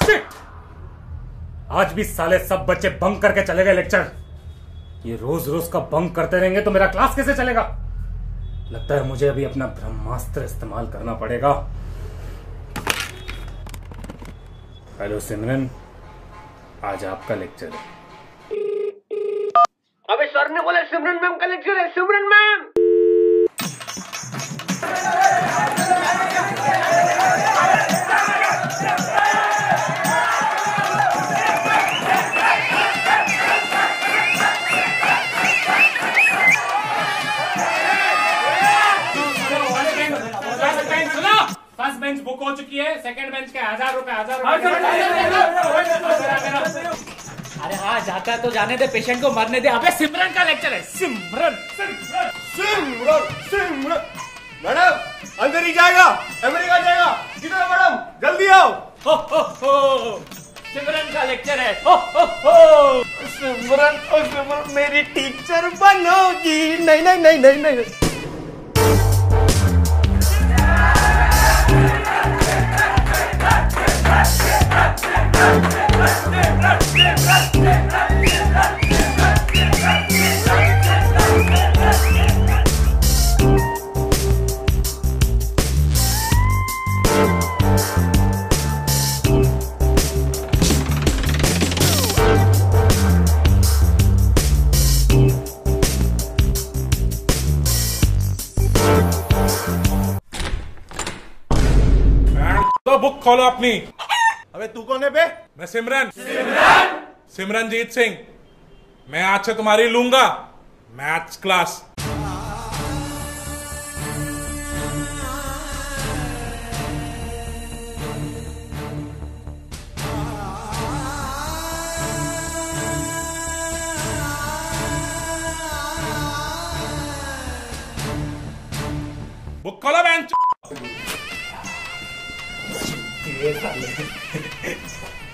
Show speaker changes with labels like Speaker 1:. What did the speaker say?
Speaker 1: आज भी साले सब बच्चे बंक करके चले गए लेक्चर। ये रोज रोज का बंक करते रहेंगे तो मेरा क्लास कैसे चलेगा? लगता है मुझे अभी अपना ब्रह्मास्त्र इस्तेमाल करना पड़ेगा। हेलो सिमरन, आज आपका लेक्चर है।
Speaker 2: अबे सर ने बोला सिमरन मैम का लेक्चर है। Simran ma'am
Speaker 1: first bench book हो चुकी है, सेकंड बेंच के 1000 रुपए।
Speaker 3: अरे हाँ, जाता है तो जाने दे, पेशेंट को मरने दे। अबे सिमरन का लेक्चर है। सिमरन
Speaker 2: सिमरन सिमरन मैडम अंदर ही जाएगा, अमेरिका जाएगा। किधर है मैडम? जल्दी आओ।
Speaker 3: हो हो। सिमरन का लेक्चर है। हो हो।
Speaker 2: सिमरन मेरी टीचर बनोगी। नहीं नहीं नहीं नहीं नहीं।
Speaker 4: तो बुक खोलो अपनी।
Speaker 2: अबे तू कौन है बे?
Speaker 4: मैं सिमरन सिमरनजीत सिंह। मैं आज से तुम्हारी लूंगा मैथ्स क्लास। बुक खोलो बेंच।